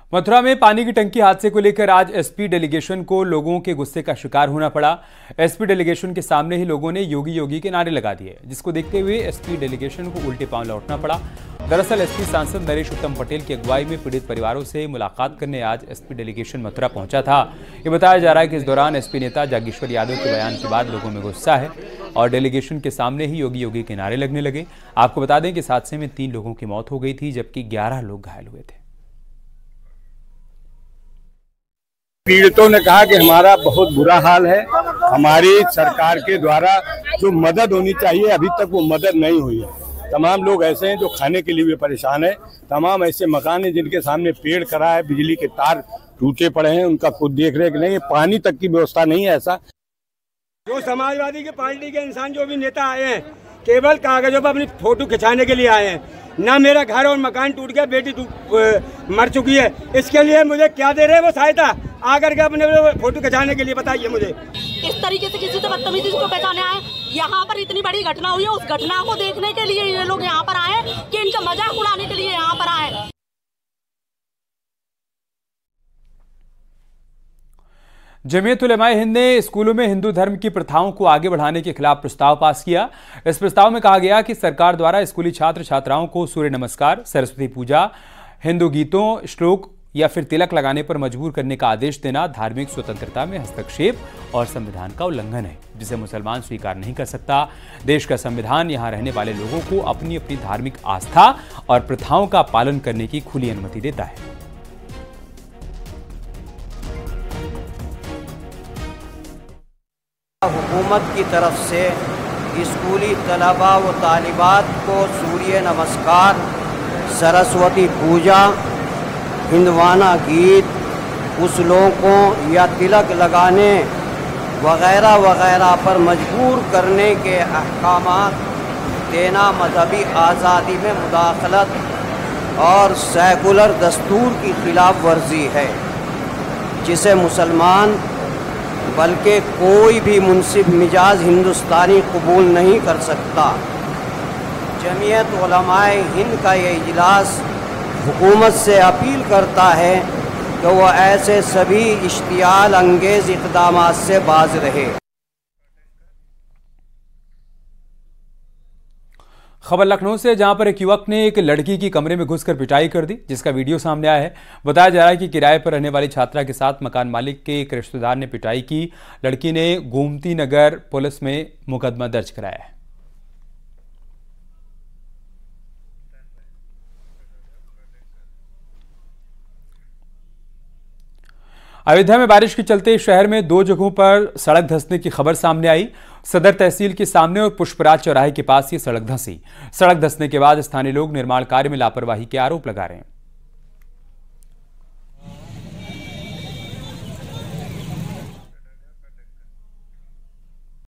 मथुरा में पानी की टंकी हादसे को लेकर आज एसपी डेलीगेशन को लोगों के गुस्से का शिकार होना पड़ा। एसपी डेलीगेशन के सामने ही लोगों ने योगी योगी के नारे लगा दिए, जिसको देखते हुए एसपी डेलीगेशन को उल्टे पांव लौटना पड़ा। दरअसल एसपी सांसद नरेश उत्तम पटेल की अगुवाई में पीड़ित परिवारों से मुलाकात करने आज एसपी डेलीगेशन मथुरा पहुंचा था। ये बताया जा रहा है कि इस दौरान एसपी नेता जागेश्वर यादव के बयान के बाद लोगों में गुस्सा है और डेलीगेशन के सामने ही योगी योगी के नारे लगने लगे। आपको बता दें कि इस हादसे में 3 लोगों की मौत हो गई थी, जबकि 11 लोग घायल हुए थे। पीड़ितों ने कहा कि हमारा बहुत बुरा हाल है, हमारी सरकार के द्वारा जो मदद होनी चाहिए अभी तक वो मदद नहीं हुई है। तमाम लोग ऐसे हैं जो खाने के लिए भी परेशान है। तमाम ऐसे मकान हैं जिनके सामने पेड़ खड़ा है, बिजली के तार टूटे पड़े हैं, उनका खुद देख रेख नहीं है, पानी तक की व्यवस्था नहीं है। ऐसा जो समाजवादी की पार्टी के इंसान जो भी नेता आए हैं केवल कागजों पर अपनी फोटो खिंचाने के लिए आए हैं। ना मेरा घर और मकान टूट गया, बेटी मर चुकी है, इसके लिए मुझे क्या दे रहे हैं वो सहायता आकर के अपने फोटो खिंचाने के लिए? बताइए मुझे। इस तरीके से किसी से बदतमीजी को पहचाने आए, यहाँ पर इतनी बड़ी घटना हुई है, उस घटना को देखने के लिए ये लोग यहाँ पर आए कि इनका मजाक उड़ाने के लिए यहाँ पर आए। जमीयत उलेमाए हिंद ने स्कूलों में हिंदू धर्म की प्रथाओं को आगे बढ़ाने के खिलाफ प्रस्ताव पास किया। इस प्रस्ताव में कहा गया कि सरकार द्वारा स्कूली छात्र छात्राओं को सूर्य नमस्कार, सरस्वती पूजा, हिंदू गीतों, श्लोक या फिर तिलक लगाने पर मजबूर करने का आदेश देना धार्मिक स्वतंत्रता में हस्तक्षेप और संविधान का उल्लंघन है, जिसे मुसलमान स्वीकार नहीं कर सकता। देश का संविधान यहां रहने वाले लोगों को अपनी अपनी धार्मिक आस्था और प्रथाओं का पालन करने की खुली अनुमति देता है। हुकूमत की तरफ से स्कूली तलबा व तालिबात को सूर्य नमस्कार, सरस्वती पूजा, हिंदवाना गीत, श्लोकों या तिलक लगाने वगैरह वगैरह पर मजबूर करने के अहकामात देना मजहबी आज़ादी में मुदाखलत और सेकुलर दस्तूर की खिलाफ वर्जी है, जिसे मुसलमान बल्कि कोई भी मुनसिफ मिजाज हिंदुस्तानी कबूल नहीं कर सकता। जमीयत उलमाए हिंद का ये इजलास हुकूमत से अपील करता है कि वह ऐसे सभी इश्तियाल अंगेज इक़दामात से बाज रहे। खबर लखनऊ से, जहां पर एक युवक ने एक लड़की की कमरे में घुसकर पिटाई कर दी, जिसका वीडियो सामने आया है। बताया जा रहा है कि किराए पर रहने वाली छात्रा के साथ मकान मालिक के एक रिश्तेदार ने पिटाई की। लड़की ने गोमती नगर पुलिस में मुकदमा दर्ज कराया है। अयोध्या में बारिश के चलते शहर में 2 जगहों पर सड़क धंसने की खबर सामने आई। सदर तहसील के सामने और पुष्पराज चौराहे के पास ये सड़क धंसी। सड़क धंसने के बाद स्थानीय लोग निर्माण कार्य में लापरवाही के आरोप लगा रहे हैं।